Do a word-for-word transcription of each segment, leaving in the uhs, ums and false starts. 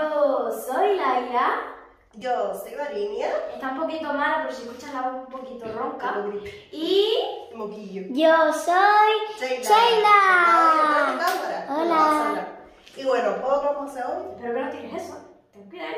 Yo soy Laila. Yo soy Varinia. Está un poquito mala, pero si escuchas la voz un poquito ronca. Y... Moquillo. Yo soy Sheila. Hola. Y bueno, ¿cómo vamos a hacer hoy? Espero que no tires eso. Ten cuidado.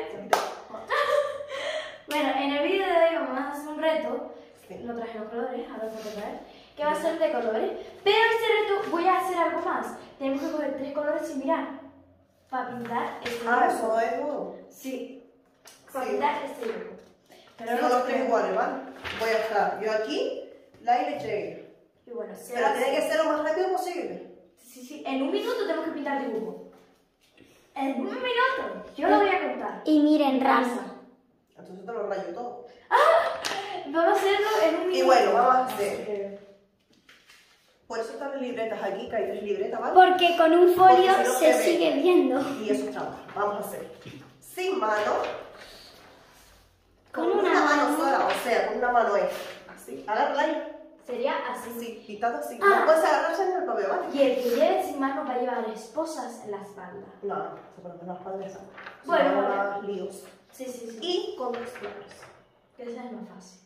Bueno, en el vídeo de hoy vamos a hacer un reto. Sí. Lo traje los colores, ahora lo tengo que traer. Que va a ser de colores. Pero este reto voy a hacer algo más. Tenemos que coger tres colores sin mirar. Para pintar este Ah, dibujo. eso es nuevo. Sí. Para Sí. pintar este dibujo. Pero Pero no los sé tres qué. iguales, ¿vale? Voy a estar yo aquí, Laila y Sheila. Y bueno, se Pero va a tiene que hacer- ser lo más rápido posible. Sí, sí, en un minuto tenemos que pintar el dibujo. En un minuto. Yo lo voy a contar. Y miren, En Rami. casa. Entonces te lo rayo todo. Vamos a hacerlo en un minuto. Y bueno, vamos a hacer. Así que- Por eso están las libretas aquí, que hay tres libretas, ¿vale? Porque con un folio Porque si no se se ve. sigue viendo. Y eso está mal. Vamos a hacer sin mano. Con Con una una mano mano. sola, o sea, con una mano es así. Agarra ahí. Sería así. Sí, pintado así. Ah. No puedes agarrarse en el papel, ¿vale? Y el que lleve sin mano va a llevar esposas en la espalda. No, se ponen las padres. Bueno, Bueno, vale. más líos. Sí, sí, sí. Y con los flores. Que esa es más fácil.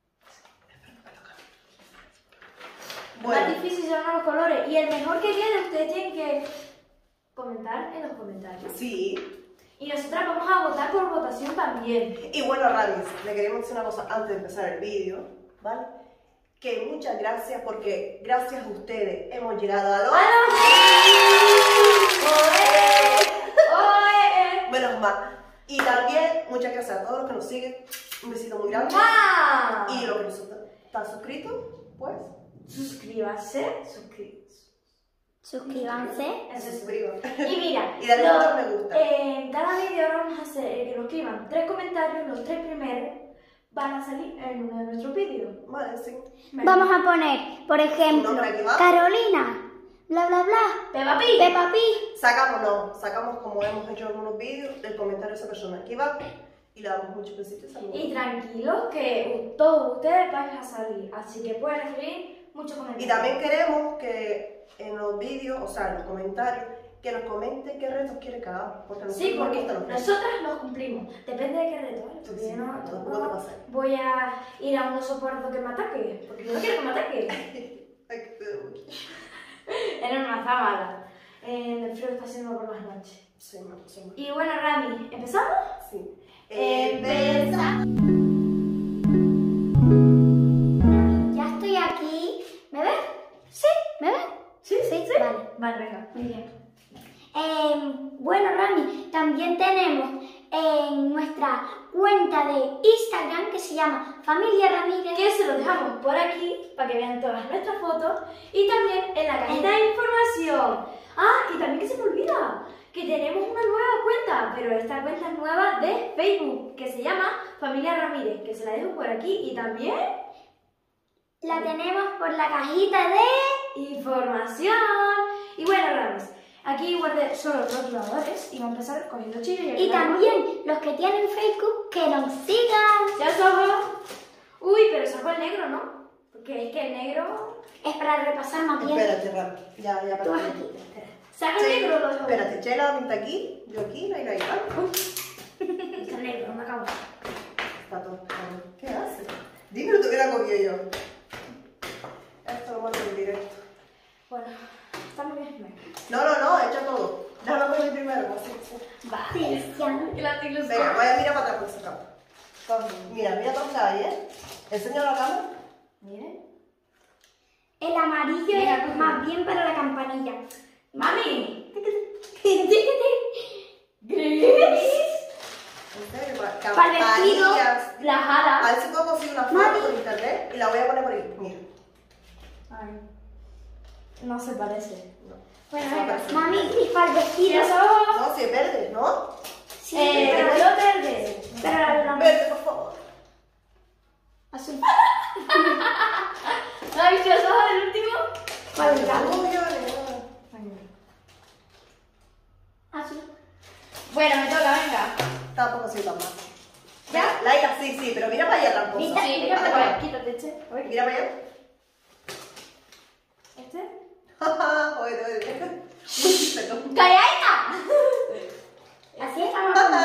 Bueno, Más difícil son los colores. Y el mejor que quede, ustedes tienen que comentar en los comentarios. sí. Y nosotras vamos a votar por votación también. Y bueno, Ramis, le queremos decir una cosa antes de empezar el vídeo, ¿vale? Que muchas gracias porque gracias a ustedes hemos llegado a los... ¡Oe! ¡Oe! Menos mal. Y también muchas gracias a todos los que nos siguen. Un besito muy grande. ¡Mua! Y los que no están suscritos, pues, Suscríbase, suscríbase. Suscríbanse. se suscriban. Y mira, Y dale lo- muchos me gusta. en cada vídeo ahora vamos a hacer eh, que nos escriban tres comentarios, los tres primeros van a salir en uno de nuestros vídeos. Vale, sí. Vamos a poner, por ejemplo, ¿Un nombre que va? Carolina, bla bla bla, Peppa Pig. Peppa Pig. Sacamos, no, sacamos como hemos hecho en algunos vídeos, el comentario de esa persona aquí va y le damos muchos besitos a Y tranquilos que todos ustedes van a salir, así que pueden escribir muchos comentarios. Y también queremos que en los vídeos, o sea, en los comentarios, que nos comenten qué retos quiere que hagamos. Porque a nosotros Sí, nos porque gustan los retos. nosotras los cumplimos. Depende de qué reto, ¿vale? Porque Sí, yo no, sí, no tampoco te pases. voy a ir a un oso pardo que me ataque, porque yo no quiero que me ataque. Ay, qué feo. En una está mala. Eh, el frío está haciendo por las noches. Sí, me pasó mal. Y bueno, Rami, ¿empezamos? Sí. Empezamos. Ya estoy aquí. ¿Me ves? Sí, ¿me ves? Sí, sí, sí. Vale. Vale, venga. Muy bien. Eh, bueno, Rami, también tenemos en nuestra cuenta de Instagram que se llama Familia Ramírez. Que se lo dejamos por aquí para que vean todas nuestras fotos y también en la cajita de información. Ah, y también que se me olvida que tenemos una nueva cuenta, pero esta cuenta es nueva de Facebook que se llama Familia Ramírez, que se la dejo por aquí y también La tenemos por la cajita de... información. Y bueno, Ramis, aquí guardé solo los rotuladores y vamos a empezar cogiendo chillos. Y también los que tienen Facebook que nos sigan. Ya somos. Uy, pero saco el negro, ¿no? Porque es que el negro. Es para repasar más bien. Espérate, Rami. Ya, ya, Tú vas espérate. aquí. Saco el Sí, negro, lo dejo. espérate, Chela la pinta aquí, yo aquí, Laila ahí, ¿vale? Está negro, no me acabo. Está todo. ¿Qué hace? Dime lo que hubiera comido yo. Esto lo mando en directo. Bueno, está muy bien. No, no, no, echa todo. Déjame comer primero, pues, sí, sí. Cristian. La ilusión. Venga, voy a mirar para atrás por si acaso. Entonces, mira, mira todo lo que hay, ¿eh? Enséñalo a la cámara. Miren. El amarillo Mira, es coge. más bien para la campanilla. ¡Mami! En serio, para Para el vestido. campanillas. La A jala. ver si puedo conseguir una Mami. foto por internet y la voy a poner por ahí. Mira. Ay. No se parece. No. Bueno, No, venga, parece. mami, y para el vestido. ¿Qué somos? No, si es verde, ¿no? Sí, Eh, pero, pero yo verde. pero la, la- Verde, por favor. azul. ¿No has visto los ojos del último? ¿Cuál es la- Uy, vale, Azul. Bueno, me toca, venga. tampoco soy tan mal. ¿Ya? Laila, sí, sí, pero mira para allá, tramposa. Mira, Sí, mira Vale, para allá. vale. Quítate este. Oye, Mira para allá. ¿este? Oye, oye, oye. Perdón. ¡Calladita! Así estamos.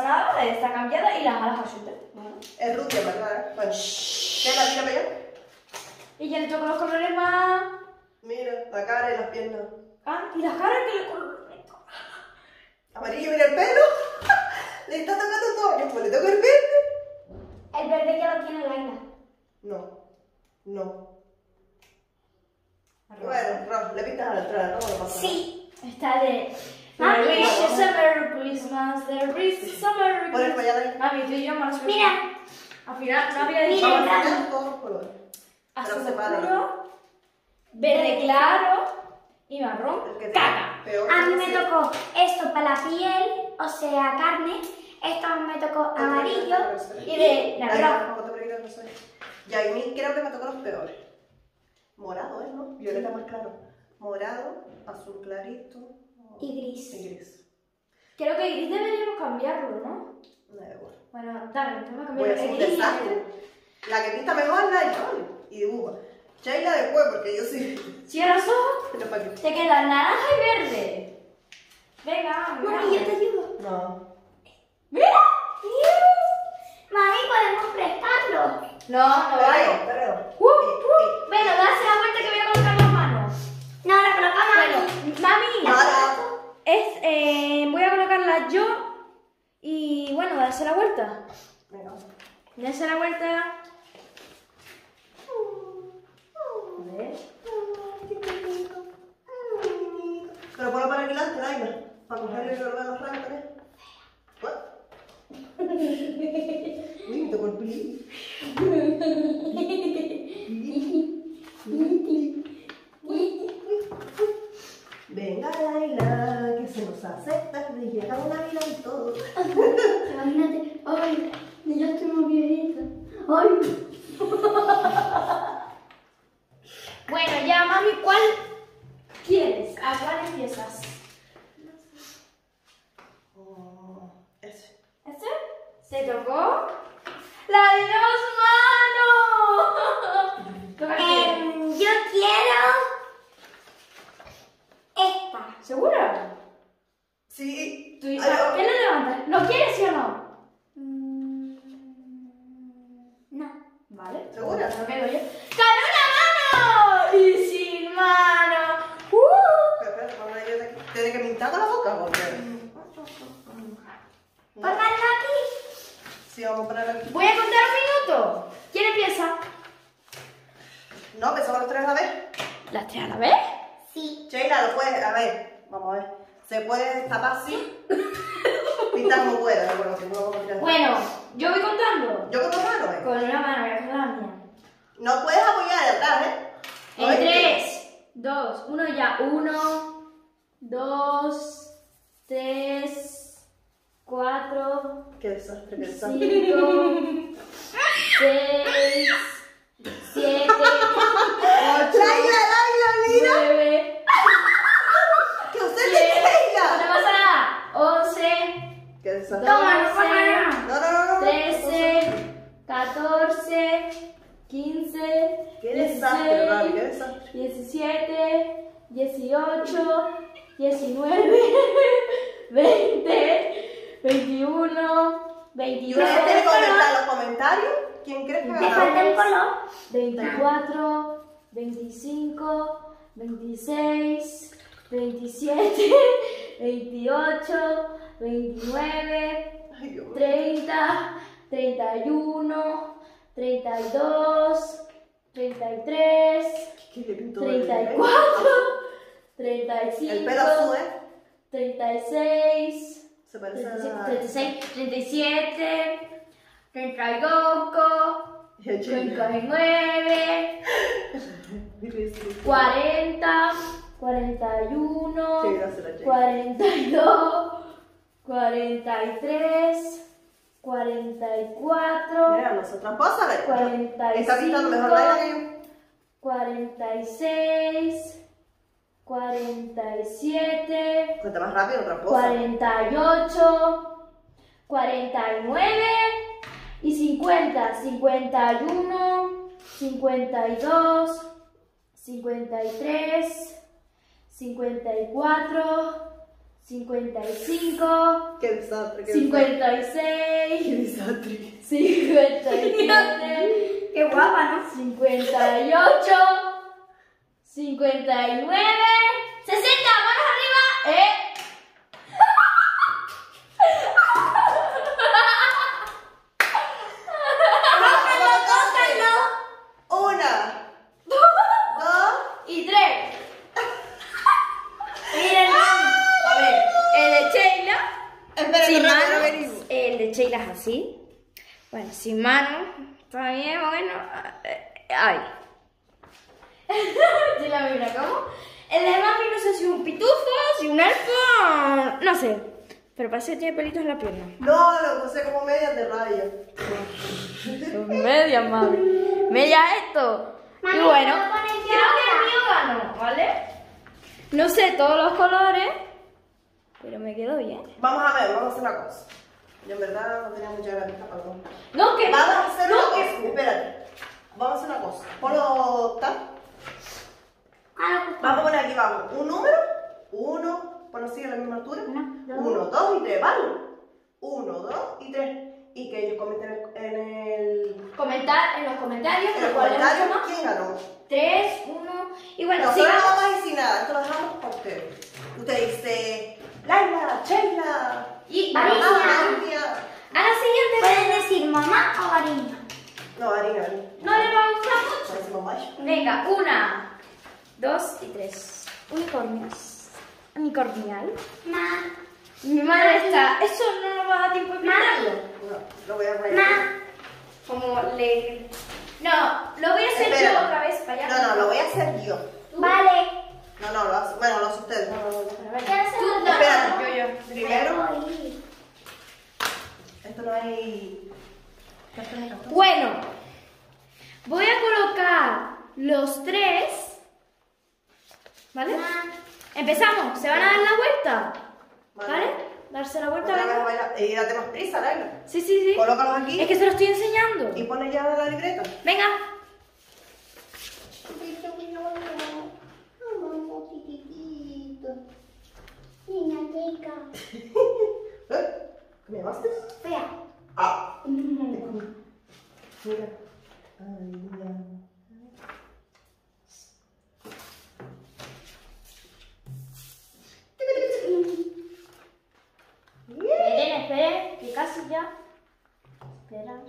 nada, está cambiada y las alas ayudan. Es rubia, ¿verdad? Bueno, ¿qué la tira para allá? Y ya le toco los colores más... Mira, la cara y las piernas. Ah, y las caras que le color. Amarillo, mira el pelo. Le está tocando todo. Yo pues le toco el verde. El verde ya lo tiene Laila. No, no. Rosa. Bueno, rojo, le pintas a la entrada, ¿no? No pasa nada. Sí. Está de... Mami, There is a vamos. summer Christmas, there is a summer Pones para allá, Christmas. Mami, tú y yo más Mira, Al final no había dicho... Mira, Vamos a Rami. hacer todos los colores. Azul Pero sepáralo. oscuro, verde claro y marrón El que caca. peor a mí que me sea. tocó esto para la piel, o sea, carne. Esto me tocó amarillo Y de Ay, rojo. ¿cuánto peligro no soy? Y a mí creo que me tocó los peores. Morado, ¿eh? ¿No? Violeta más claro. Morado, azul clarito y gris. y gris. Creo que gris deberíamos cambiarlo, ¿no? Me da igual. Bueno, dale, vamos a Voy a cambiarlo. hacer El un gris y desastre. el- La que pinta mejor es la de Johnny y dibuja. Sheila después, porque yo sí. Cierra los ojos, Pero para qué. te queda naranja y verde. Venga, mira. Mami, yo te ayudo. No. ¡Mira! Mami, podemos prestarlo. No, no Pero, vale. pero. Uh, uh. Venga, dase la vuelta que voy a colocar las manos. No, la colocamos Bueno, aquí. mami, Nada. es, eh, voy a colocarla yo y bueno, darse la vuelta. Venga. Darse la vuelta. A ver. Pero ponlo para aquí delante, Laila. Para cogerle el olor a los rayos también. ¿What? Uy, me tocó el pilín. Venga, Laila, que se nos acepta, que llega una vida y todo. Imagínate, ay, ya estoy muy viejita. Ay. Bueno, ya, mami, ¿cuál quieres? ¿A cuál empiezas? Oh, ese. ¿Este? ¿Se tocó? ¡La de dos manos! Toca aquí. Em, yo quiero esta. ¿Segura? Sí. ¿Tú, Ay, ¿Por oh. qué le levantas? ¿Lo quieres sí o no? Mm, no. Vale. ¿Segura? No quedo yo. ¡Con una mano! ¡Y sin mano! ¡Uh! Espera, espera, vamos a ir de aquí. ¿Tiene que pintar con la boca o qué? Pónganlo aquí. Sí, vamos a ponerlo aquí. Voy a contar un minuto. ¿Quién empieza? No, pensamos los tres a la vez. ¿Las tres a la vez? Sí. Sheila, lo puedes, a ver, vamos a ver. ¿Se puede tapar así? Pintar como pueda, bueno, si no vamos a tirar. Bueno, yo voy contando. ¿Yo con tu mano, eh? Con una mano, voy a coger la mía. No puedes apoyar de atrás, ¿eh? No En es que- tres, dos, uno ya. Uno, dos, tres, cuatro, Qué desastre, qué desastre. cinco, seis, siete, ocho, ¡Laila, Laila, mira! nueve, ¡Que usted diez, te no Sheila! pasa nada, once, ¡Qué desastre! Toma, no pasa nada. No, no, no, no. trece, catorce, quince, ¡Qué desastre, Ravi, qué dieciséis, desastre! diecisiete, dieciocho, diecinueve, veinte, veintiuno, veintidós, ¿Ustedes tienen que comentar en los comentarios quién crees que Te ganó? falta el color. veinticuatro, veinticinco, veintiséis, veintisiete, veintiocho, veintinueve, Ay, Dios mío. treinta, treinta y uno, treinta y dos, treinta y tres, ¿Qué le pintó treinta y el cuatro, treinta y pelo? El pelo azul, cinco, ¿eh? treinta y seis, Se parece a treinta y seis, treinta y siete, treinta y dos, Y el treinta Sheila. y nueve, Difícil. cuarenta, cuarenta y uno, Sí, gracias, la Sheila. cuarenta y dos, cuarenta y tres, cuarenta y cuatro, Mira, no soy tramposa, la cuarenta y Está pintando mejor la que yo. cuarenta y seis, cuarenta y siete, Cuenta más rápido, tramposa. cuarenta y ocho, cuarenta y nueve y cincuenta, cincuenta y uno, cincuenta y dos, cincuenta y tres, cincuenta y cuatro, cincuenta y cinco, Qué desastre, qué cincuenta y desastre. seis, Qué desastre. cincuenta y siete, Qué guapa, ¿no? cincuenta y ocho, cincuenta y nueve, sesenta, manos arriba, eh. Una, dos, Y tres. Miren, a ver, el de Sheila, espera, sin no, no, mano, no venimos. el de Sheila es así. Bueno, sin mano, también, bueno, eh, ay. Sheila me mira cómo. El de mami no sé si es un pitufo, si un elfo, no sé. Pero parece que tiene pelitos en la pierna. No, lo puse como medias de raya. Media, mami. Media esto. Mami, Y bueno, ¿puedo poner yo creo que ahora? el mío ganó, ¿vale? No sé todos los colores, pero me quedó bien. Vamos a ver, vamos a hacer una cosa. Yo en verdad no tenía mucha ganas para todo. No, que Vamos a hacer no, una que cosa. Espérate. Vamos a hacer una cosa. Ponlo tal. Ah, Vamos a poner aquí, vamos. Un número. Uno. Ponlo así a la misma altura. Uno, dos. Uno, dos y tres, ¿vale? Uno, dos y tres. Y que ellos comenten en el. comentar en los comentarios En los cuál es comentarios más. quién ganó. Tres, uno. Y bueno, Nosotros no sigamos. vamos a decir nada, esto lo dejamos para ustedes. Usted dice, Laila, Sheila, Y María. María. a la siguiente. Pueden decir mamá o harina. No, harina, harina. No le va a gustar mucho. No decimos mayo. Venga, una, dos y tres. Unicornios. Unicornial. Ma, Mi madre está. Eso no nos va a dar tiempo de explicarlo. No, lo voy a rayar. ma. Como le. No, lo voy a hacer Espera. yo otra vez para allá. No, no, lo voy a hacer yo. Vale. No, no, lo hace, bueno, lo hace ustedes. No, no, no. A ver, ¿Qué hace tú, la- no, Espérate. no, yo, yo. Primero, Ay. esto no hay. Cartón de cartón. Bueno, voy a colocar los tres. ¿Vale? Ma. Empezamos. ¿Se van a dar la vuelta? Vale. ¿Vale? Darse la vuelta. Otra vez venga. baila- y date más prisa, Laila. Sí, sí, sí. Colócalos aquí Es que se lo estoy enseñando. y pone ya la libreta. Venga. Niña rica. ¿Eh? ¿Me llamaste? Vea. Ah. Mira. Ay, mira. Esperen, esperen, que casi ya. Espera.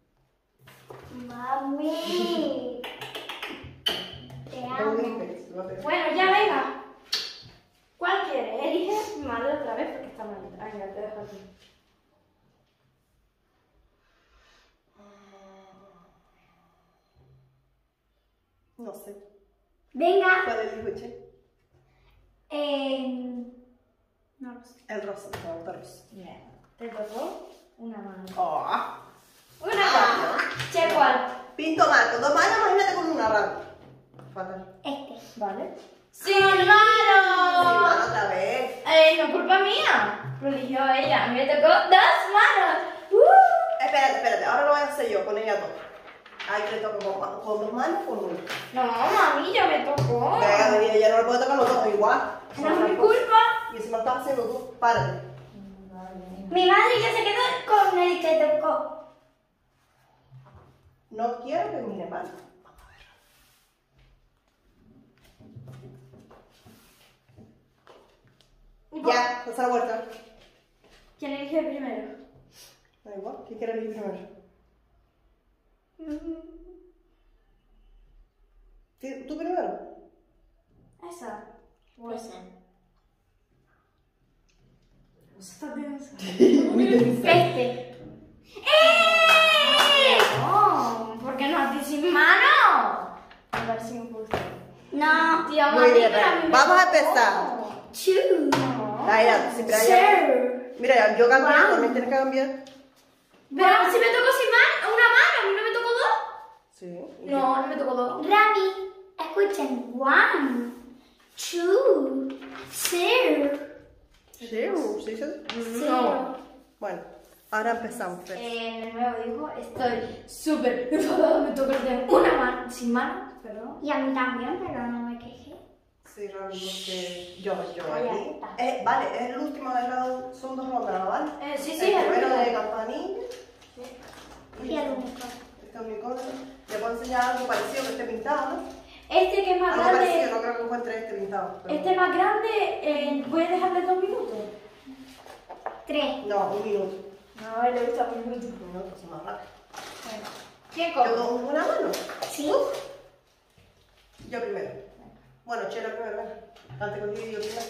Mami. Te No amo. grites, no te- Bueno, ya venga. ¿Cuál quieres? Elige mi madre otra vez porque está malita. Venga, te dejo aquí. No sé. Venga. ¿Cuál elijo, Che? Eh, no lo sé. El rosa, me gusta el rosa. Bien. Te tocó una mano. Oh. Una mano. Che, ¿cuál? Pinto mal, con dos manos, imagínate con una rama. Fatal. Este. Vale. ¡Sin Mi mano! mano otra vez. Eh, no culpa mía. Lo eligió ella. A mí me tocó dos manos. ¡Uh! Espérate, espérate, ahora lo voy a hacer yo, con ella dos. Ay, que le toco con, ma- con dos manos o con una. No, mami, ya me tocó. Venga, venía, ya no le puedo tocar los dos, igual. No es mi culpa. Y encima lo estás haciendo tú, párate. Mi madre ya se quedó con el que tocó. No quiero que mire mal. Ya, pasa la vuelta. ¿Quién elige primero? Da igual, ¿qué quiere elegir primero? ¿Tú tú primero? Esa. O esa. O sea, está densa. Este. No, ¿por qué no a ti sin mano? Me parece injusto. No. Tía, Muy mami, bien, pero a mí me vamos a tocó. empezar. Chu. No. Laila, siempre hay. Sir. Mira, yo cambio, Wow. también tienes que cambiar. Pero si me tocó sin mano, una mano, ¿a mí no me tocó dos? Sí. No, no me tocó dos. Rami, escuchen. One, two, zero. Sí, sí, sí. No. Bueno, ahora empezamos. pues. En el nuevo dibujo estoy súper enfadada, me toca tener una mano, sin mano, perdón. Y a mí también, pero no me quejé. Sí, realmente yo, yo Ah, ya aquí. está. Eh, vale, es el último de la, son dos rondas, ¿no? ¿Vale? Eh, sí, sí, el es el primero último. de campanilla. Y el único. Este unicornio. Le puedo enseñar algo parecido que esté pintado, ¿no? Este que es más Algo parecido, grande, no creo que encuentre este pintado. pero- este más grande, eh, voy a dejarle dos minutos. Tres. No, un minuto. No, le gusta un minuto. Un minuto, es más rápido. Bueno, ¿quién come? ¿Tengo una mano? Sí. Yo primero. Bueno, Chela primero, venga. Date contigo y yo primero.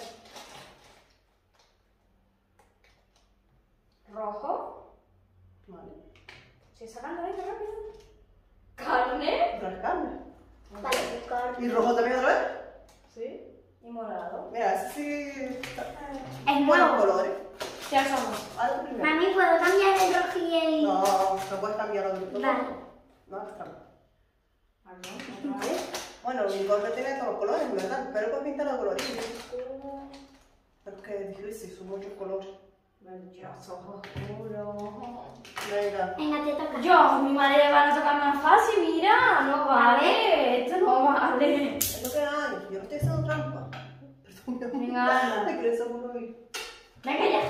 Rojo. Vale. Estoy sacando esto rápido. Carne. Rascarme. Vale, ¿Y unicornio. rojo también otra vez? Sí. Y morado. Mira, ese sí. está- Es Buenos nuevo. colores. Ya somos. Algo primero. Mami, ¿puedo cambiar el rojo y el...? No, no puedes cambiar lo que Vale. No, hagas trampa. Perdón, otra vez. Bueno, el unicornio tiene todos los colores, en verdad. Pero puedes pintar los coloritos. Pero es que es difícil, son muchos colores. Los ojos oscuros. Venga. Venga, te toca. Yo, mi madre le van a tocar más fácil, mira, no vale, esto no vale. Es lo que hay. Yo no estoy haciendo trampa. Perdón, mi amor. Venga, anda. Te crees uno y... Venga ya.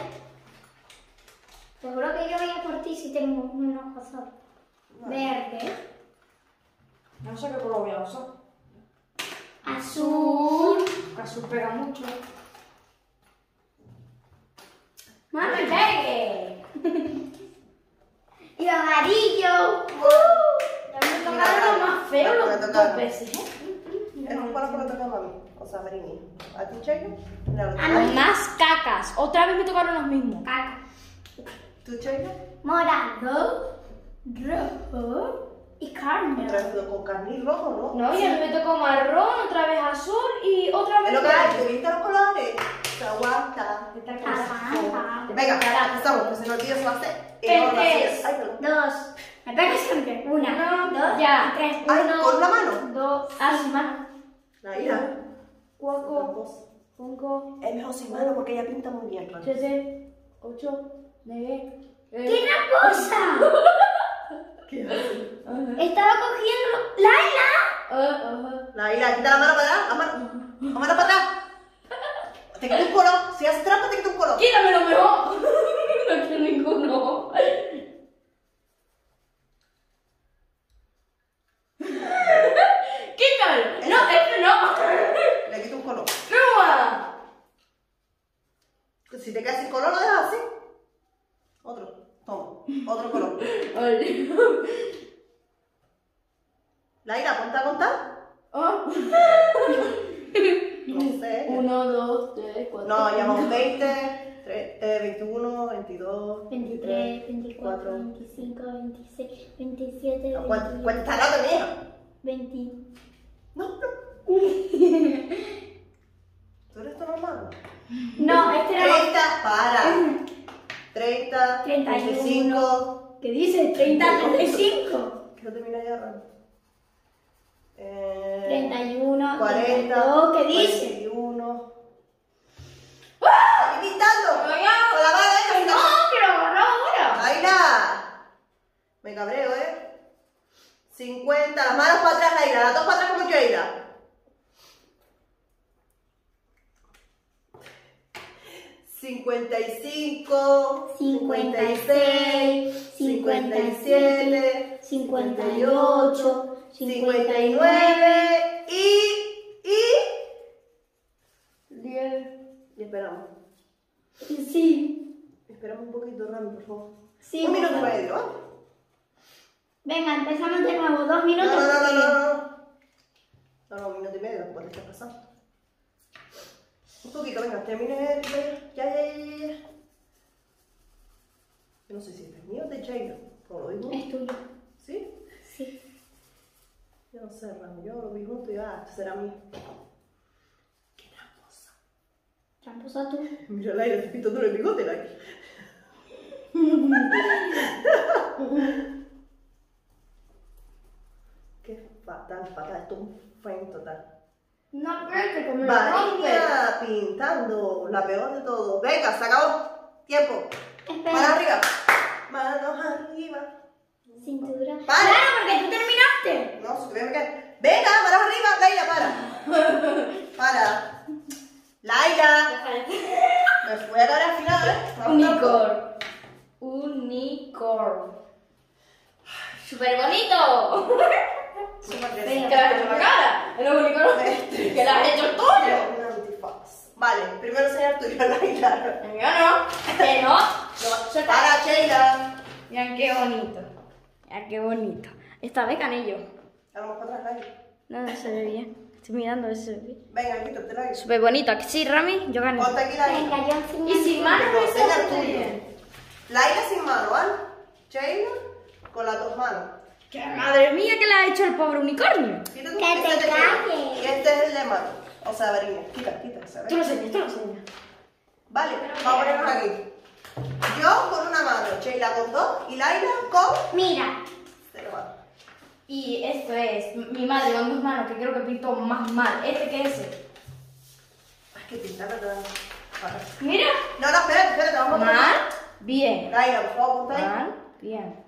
Te juro que yo voy a por ti si tengo un ojo solo. Verde. No sé qué color voy a usar. Azul. Azul pega mucho. Mami, ¡No me pegue! y amarillo. Ya me tocaron lo más feo Me los tocaron. dos veces, ¿eh? Es un color que le toca a mami. O sea, Marini. ¿A ti, Cheyo? Mira, A mí. Más cacas. Otra vez me tocaron los mismos. Caca. ¿Tú, Cheyo? Morado. Rojo. Y carne. Otra vez con carmín rojo, ¿no? No, y a mí me tocó marrón, otra vez azul y otra vez Es lo que hay. verde. ¿Te viste los colores? Se aguanta. Esta cosa. Aguanta. Venga, empezamos, que si no el vídeo se va a hacer. El enorme, así tres. es. Ay, perdón. Dos. Me pegas siempre. Una, Uno, dos, ya. y tres. Ay, Uno, con la mano. Dos, ah, sin mano. La ira. Cuatro, cinco, Es mejor sin mano porque ella pinta muy bien. claro. siete, ocho, nueve. ¡Qué tramposa! ¿Qué hace? Estaba cogiendo. ¡Laila! La ira, quita la mano para atrás. La mano, la mano para atrás. Te quita un color. Si haces trampa, te quita un color. ¡Quítamelo mejor! No quiero ninguno. ¡Quítamelo! ¡No, este no! Le quita un color. ¡Toma! Si te quedas sin color, lo dejas así. Otro. Toma. Otro color. Vale. La ira, ponte a contar. Ah. No sé. Uno, dos, tres, cuatro. No, ya vamos veinte, tre- eh, veintiuno, veintidós, veintitrés, veinticuatro, veinticinco, veintiséis, veintisiete, No, cuenta, veintiocho, cuenta la mía. veinte. No, no. ¿Tú eres tu normal? No, este era. treinta, para. treinta, treinta y uno. veinticinco. ¿Qué dices? treinta, treinta y cinco. Quiero terminar ya, Ram. Eh, treinta y uno, cuarenta, treinta y dos, ¿qué dices? cuarenta y uno. ¡Estoy pintando! ¡No, ya! ¡Con la mano, eh! ¡No, que lo agarró ahora! ¡Laila! Me cabreo, ¿eh? cincuenta, las manos para atrás, Laila. Las dos para atrás como Sheila. cincuenta y cinco, cincuenta y seis, cincuenta y siete, cincuenta y ocho, cincuenta y nueve y... y... Diez. Y esperamos. Sí. Esperamos un poquito, Rami, por favor. Sí, un por minuto y favor. medio, ¿eh? Venga, empezamos de nuevo. Dos No, minutos. no, no, no, no, no. No, no, un minuto y medio, ¿cuánto está pasando? Un poquito, venga, termine. Ya, ya, ya, ya, ya. Yo no sé si este es mío o de Sheila. ¿Cómo lo vi junto? Es tuyo. ¿Sí? Sí. Yo no sé, Rami, yo lo vi junto y ah, esto será mío. Qué tramposa. Tramposa tú. Mira, Laila, te pinto todo el bigote, Laila. Qué fatal, fatal, esto es un fail total. No, espérate, que me lo rompe. María pintando, la peor de todo. Venga, se acabó. Tiempo. Espera. Manos arriba. Manos arriba. Cintura. Para. Claro, porque tú terminaste. No, si tuviera que. Venga, manos arriba. Laila, para. para. Laila. Me voy a caer al final, ¿eh? Vamos, Unicorn. Unicorn. ¡Súper bonito! Súper ¿Qué bien. le has hecho en la cara? El unicornio. Este. ¿Qué le has hecho el tuyo? Un antifaz. Vale, primero enseñar tuyo, Laila. El mío no. ¿Que no? No, para, Sheila. Miren qué bonito. Miren qué bonito. Esta vez gané yo. Vamos para atrás, Laila. No, no se ve bien. Estoy mirando a ver si se ve bien. Venga, quítate, Laila. Súper bonito. ¿A que sí, Rami? Yo gané. Ponte aquí, Laila. Venga, yo enseño. Y sin manos No, no enseña se el ve tuyo. bien. Laila sin mano, ¿vale? Sheila con las dos manos. ¡Qué madre mía que le ha hecho el pobre unicornio! Quítate, Que este te es de Sheila. calles. Y este es el de mano. O sea, varina. Quita, quita, ¿sabes? Tú lo enseñas, tú lo enseñas. Vale, vamos a ponernos aquí. Yo con una mano, Sheila con dos y Laila con Mira, cero manos. Y esto es mi madre con dos manos, que creo que pintó más mal. ¿Este qué es ese? Ay, que pintar, ¿verdad? Vale. Mira. No, no, espérate, espérate, vamos a poner. Mal, bien. Laila, por favor, ponte ahí. Mal, bien.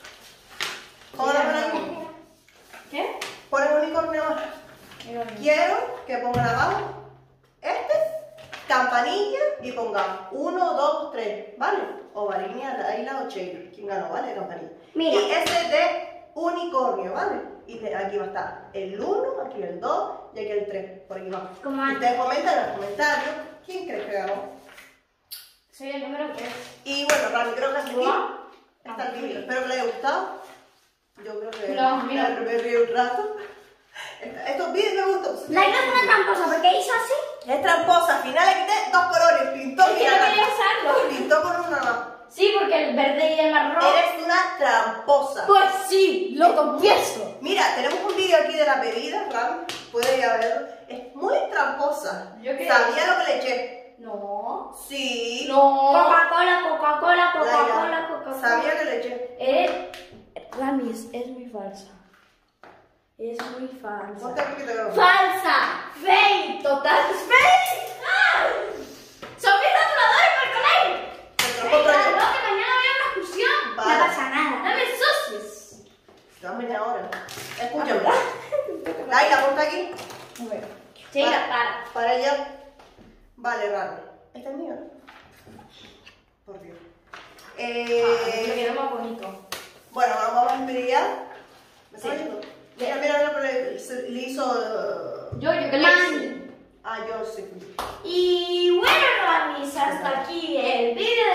Pon la mano ahí. ¿Qué? Pon el unicornio más. Quiero que pongan abajo este, campanilla y pongan uno, dos, tres, ¿vale? O Varinia, Laila o Sheila. ¿Quién ganó, vale? Campanilla. Mira. Y ese de unicornio, ¿vale? Y de- aquí va a estar el uno, aquí el dos y aquí el tres. Por aquí va. Como antes. Ustedes comentan en los comentarios quién cree que ganó. Soy el número tres. Y bueno, Rami, creo que hasta aquí ¿No? está el vídeo. Espero que les haya gustado. Yo creo que No, a mí no. me río un rato. Estos vídeos me gustan. Laila es una tramposa porque hizo así. Es tramposa, al final le quité dos colores, pintó Es que mira, no quería usarlo. pintó con una más. Sí, porque el verde y el marrón. Eres una tramposa. Pues sí, lo confieso. Mira, tenemos un vídeo aquí de la bebida, Ram, puede ir a verlo. Es muy tramposa. Yo creo- Sabía lo que le eché. No. Sí. No. Coca-Cola, Coca-Cola, Coca-Cola, Laila, Coca-Cola. sabía que le eché. Eres. Rami, es, es muy falsa. Es muy Ponte falsa. aquí que te veo. ¡Falsa! ¡Fake! ¡Total! ¡Fake! ¡Ah! ¡Son mis ratoradores por colegio! Te lo ¡Venga, compro yo. no, que mañana voy a una excursión! No Vale. pasa nada. ¡No me ensucies! Te vas a venir ahora. Escúchame. Laila, ponte aquí. Sheila, para. Para allá. Vale, Rami. Este es mío, ¿no? Por Dios. Ah, Eh, me quedó más bonito. bueno, vamos a despedir ya. ¿Me Sí. estás oyendo? Mira, mira, mira, le, se- le hizo. eh, Yo, yo que le Mami. Ah, yo sí. Y bueno, Ramis, hasta aquí el vídeo